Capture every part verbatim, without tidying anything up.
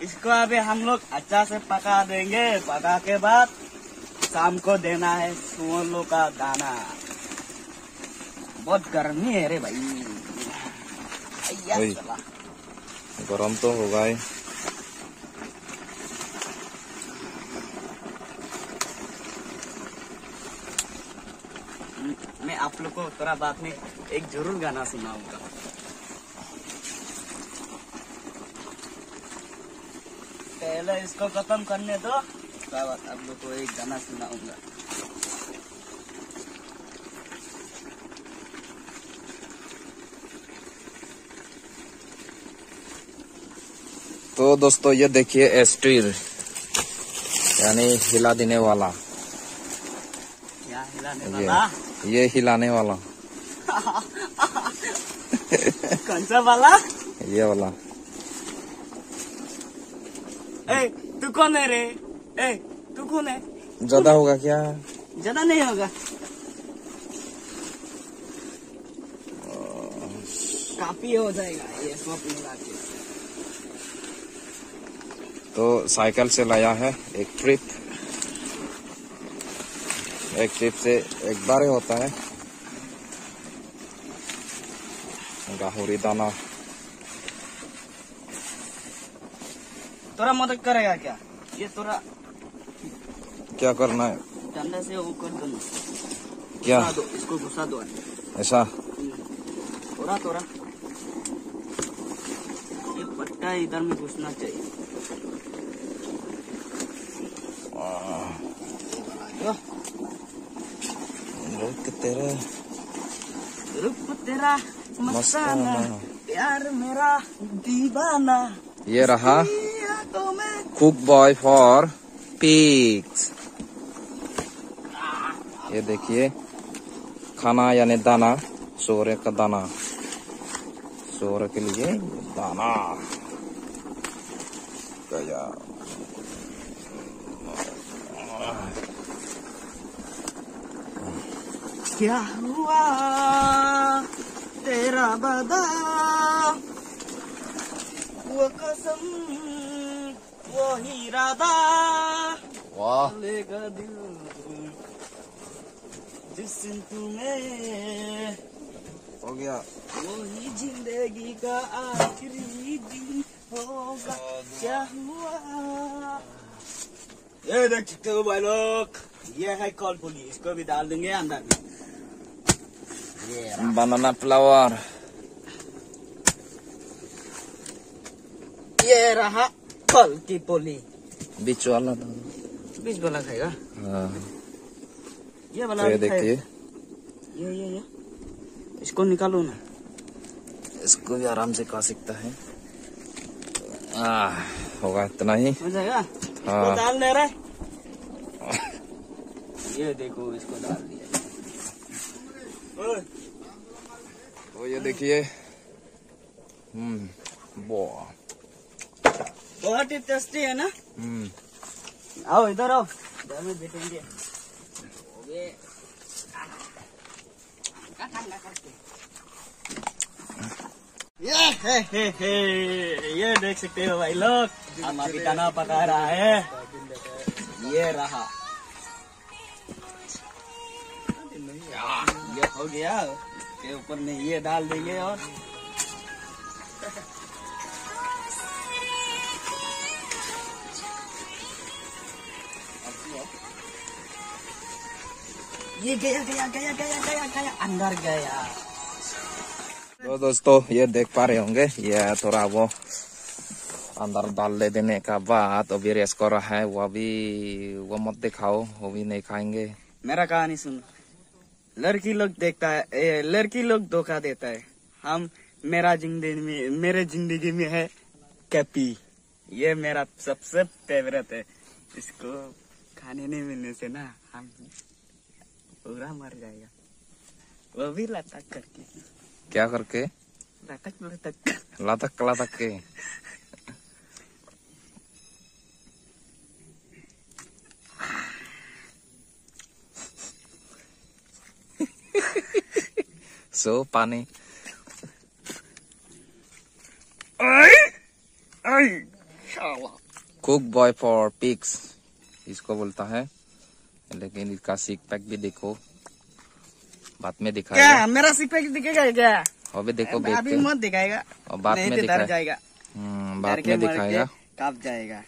इसको अभी हम लोग अच्छा से पका देंगे। पका के बाद शाम को देना है सुअरों का दाना। बहुत गर्मी है रे भाई। गरम तो होगा ही। मैं आप लोग को थोड़ा बाद में एक जरूर गाना सुनाऊंगा। पहले इसको खत्म करने दो, उसके बाद आप लोग को एक गाना सुनाऊंगा। तो दोस्तों ये देखिए स्टील यानी हिला देने वाला। क्या हिलाने वाला? ये, ये हिलाने वाला। कौन सा वाला? ये वाला। ए, तू कौन है रे? ए, तू कौन है? ज्यादा होगा क्या? ज्यादा नहीं होगा, काफी हो जाएगा ये सब मिला के। तो साइकिल से लाया है एक ट्रिप। एक ट्रिप से एक बार ही होता है। गाहुरी दाना। तोरा मदद करेगा क्या? ये तोरा क्या करना है? डंडा से वो कर दो। क्या? घुसा दो, इसको घुसा दो ऐसा? थोड़ा थोड़ा ये पट्टा इधर में घुसना चाहिए। रुक तेरा रुक तेरा मस्ताना, प्यार मेरा दीवाना। ये रहा कुक बॉय फॉर पिग्स। ये देखिए खाना यानी दाना, सूअर का दाना, सूअर के लिए दाना गया। क्या हुआ तेरा बदा, वो कसम वो इरादा, वाह लेगा दिल जिस दिन तुम्हें हो गया। वही जिंदगी का आखिरी दिन होगा। क्या हुआ? ये देख सकते हो भाई लोग, ये है कॉल पुली। इसको भी डाल देंगे अंदर में। ये बनाना फ्लावर। ये रहा कल की पोली। बीच वाला था। बीच वाला खाएगा? हाँ। ये वाला तो ये देखिए, ये ये ये इसको निकालो ना। इसको भी आराम से खा सकता है। आ, होगा इतना ही। हो जाएगा? हाँ। इसको डाल दे रहे। ये देखो इसको डाल दिया। तो ये देखिए, हम्म, वाह, बहुत ही टेस्टी है ना। हम्म। आओ इधर आओ, इधर में बैठेंगे। ये ये हे हे हे ये देख सकते हो भाई लोग, हम अभी दाना पका रहा है। ये रहा, ये हो गया। के ऊपर में ये डाल देंगे और ये गया गया गया गया गया गया अंदर गया। तो दोस्तों ये देख पा रहे होंगे, ये थोड़ा वो अंदर डाल दे देने का बाद अभी रेस कर रहा है। वो अभी वो मत दिखाओ, वो भी नहीं खाएंगे। मेरा कहानी सुनो। लड़की लोग देखता है, ए, लड़की लोग धोखा देता है। हम मेरा जिंदगी में मेरे जिंदगी में है कैपी। ये मेरा सबसे फेवरेट है। इसको खाने नहीं मिलने से ना हम पूरा मर जाएगा। वो भी लटक करके। क्या करके? लटक लटक लटक लटक के। सो पानी। आई आई शाला। कुक बॉय फॉर पिग्स इसको बोलता है, लेकिन इसका सिक पैक भी देखो, बाद में दिखाएगा। क्या मेरा सिक पैक दिखेगा क्या? अभी देखो बेच अभी के, मत दिखाएगा, और बाद नहीं में तो डर दिखाएगा। जाएगा, हम्म, डर बाद के में मर के दिखाएगा। कांप जाएगा।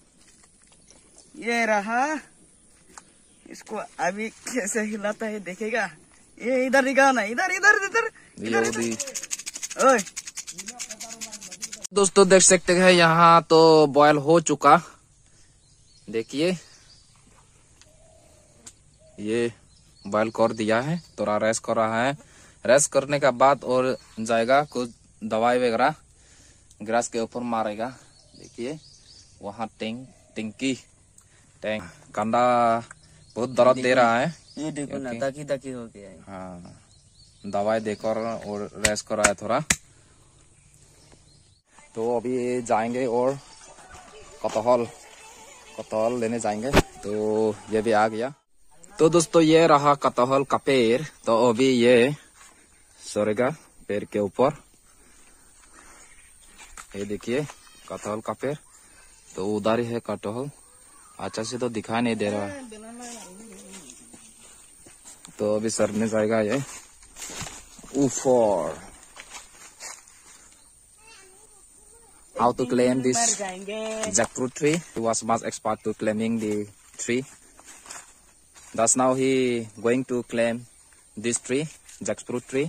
ये रहा, इसको अभी कैसे हिलाता है देखेगा। ये इधर दिखाओ ना, इधर इधर इधर इधर इधर। ओए दोस्तों देख सकते हैं यहाँ तो बॉयल हो चुका, देखिए ये बॉयल कर दिया है, थोड़ा रेस्ट कर रहा है। रेस्ट करने का बाद और जाएगा कुछ दवाई वगैरह ग्रास के ऊपर मारेगा। देखिए वहाँ टिंग टिंकी टैंक कंधा बहुत दर्द दे रहा है, ये देखो ना, ताकि ताकि हो गया है। हाँ दवाई देकर और रेस्ट कर रहा है थोड़ा। तो अभी जाएंगे और कटहल कटहल लेने जाएंगे। तो ये भी आ गया। तो दोस्तों ये रहा कटहल का पेड़। तो अभी ये सरेगा पेड़ के ऊपर, ये देखिए कटहल का पेड़। तो उधर ही है कटहल, अच्छा से तो दिखाई नहीं दे रहा है। तो अभी सरने जाएगा ये ऊपर। How to claim this jackfruit tree? He was much expert to claiming the tree. Thus now he going to claim this tree, jackfruit tree.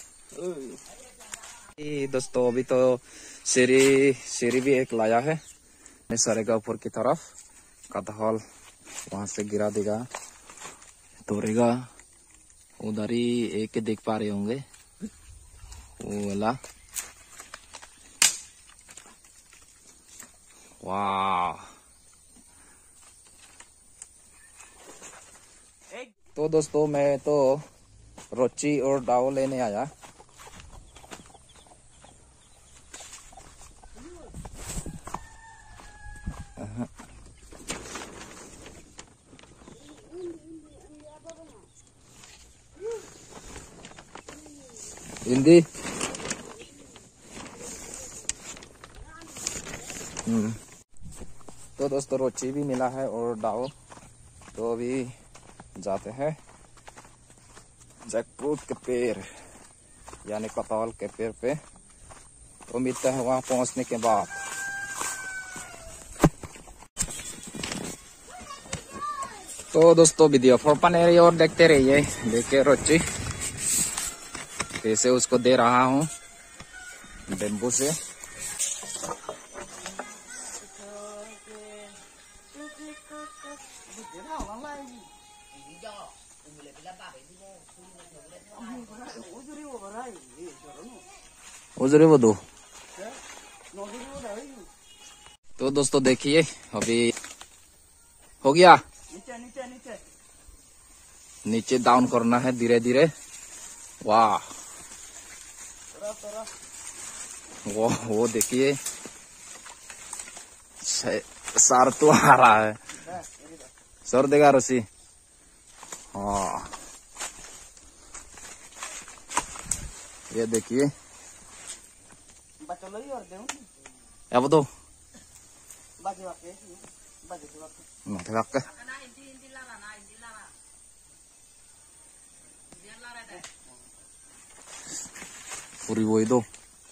दोस्तों अभी तो सीढ़ी सीढ़ी भी एक लाया है, सरेगा ऊपर की तरफ। कटहल वहां से गिरा देगा, तोड़ेगा। उधर ही एक देख पा रहे होंगे वो वाला। वाह। तो दोस्तों मैं तो रोची और डाव लेने आया। हिंदी हम्म तो दोस्तों रोची भी मिला है और डाव। तो अभी जाते हैं जैकफ्रूट के पेड़ यानी कटहल के पेड़ पे। तो मिलते हैं वहां पहुंचने के बाद। तो दोस्तों वीडियो फॉर पनेरी और देखते रहिए। देखिए रोची कैसे उसको दे रहा हूँ बेम्बू से। उजरे वो दो। तो दोस्तों देखिए अभी हो गया। नीचे नीचे नीचे नीचे डाउन करना है धीरे धीरे। वाह वो वो देखिए सर तो आ रहा है, सर देगा रसी। हाँ ये देखिए अब तो पूरी वही दो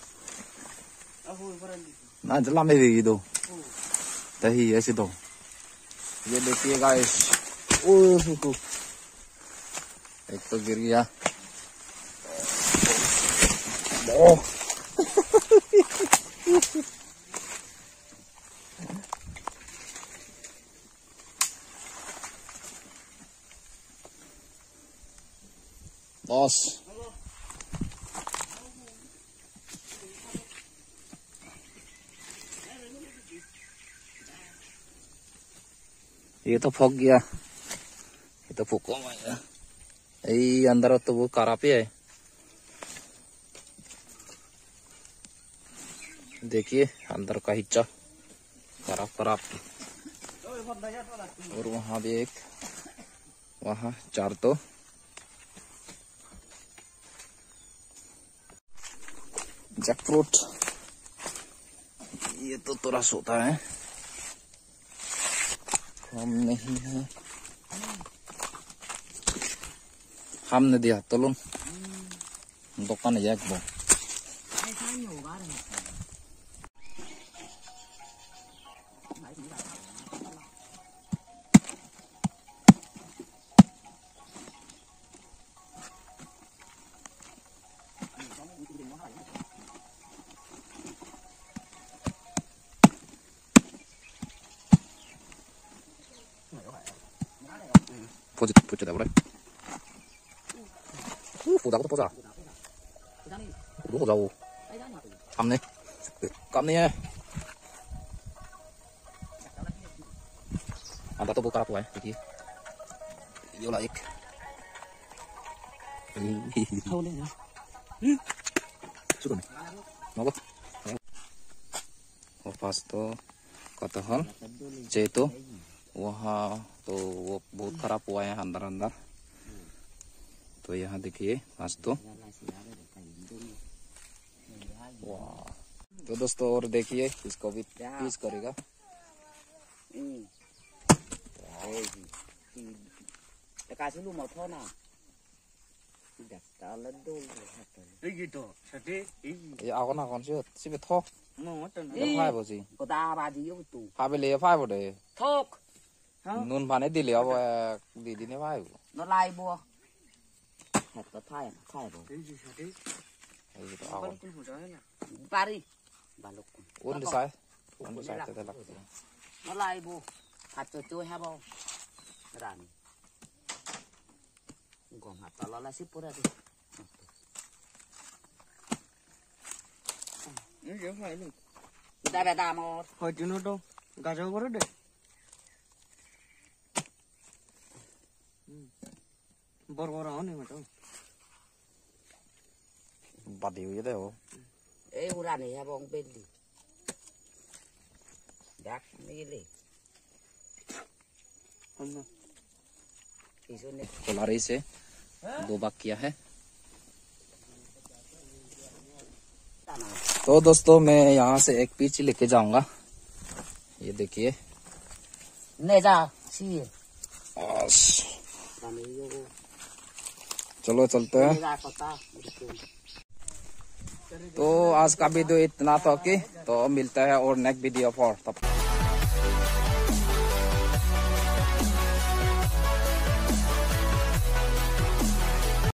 ना जला में देगी दो तही ऐसे दो। ये देखिए गाइस, ओह एक तो गिर गया। ओह बॉस ये तो फक गया, ये तो फूको यही अंदर तो वो करापी है। देखिए अंदर का हिस्सा खराब खराब। और वहां भी एक, वहां चार। तो जैकफ्रूट ये तो थोड़ा सोता है। हम नहीं है, हमने दिया तो लूं दुकान है एक बो 포즈 포즈 다 그래. 오, 보자 보자. 누구 보자고. 깜네. 깜네. Anda tuh buka apa ya? Jadi, yo like. Tahu deh ya. Sudah. Mau apa? पास तो कटहल जेतु वहाँ तो वो बहुत खराब हुआ है अंदर अंदर। तो यहाँ देखिए पास तो वाह। तो दोस्तों और देखिए इसको भी पीस करेगा। ये आगो ना कौन सी सिर्फ थोक फाइव हो सी हाँ ले फाइव हो दे थोक नून पाने दिले अब दीदी ने five nó lai bua hạt có thay thay bố ba đi ba lục uốn đi sai uốn đi sai thế là nó lai bua hạt cho chơi ha bố ràn còn hạt tao là ship ra đi đây là đam mà hồi chứ nó đâu gà rau có đấy bor bor áo này mà đâu bắt điều vậy đấy ê u ràn này ha bông bên đi đắt mấy cái không कोलारी से दो बाग किया है। तो दोस्तों मैं यहाँ से एक पीच लेके जाऊंगा। ये देखिए नहीं जा सी चलो चलते हैं। तो आज का वीडियो इतना था कि तो मिलता है और नेक्स्ट वीडियो फॉर तब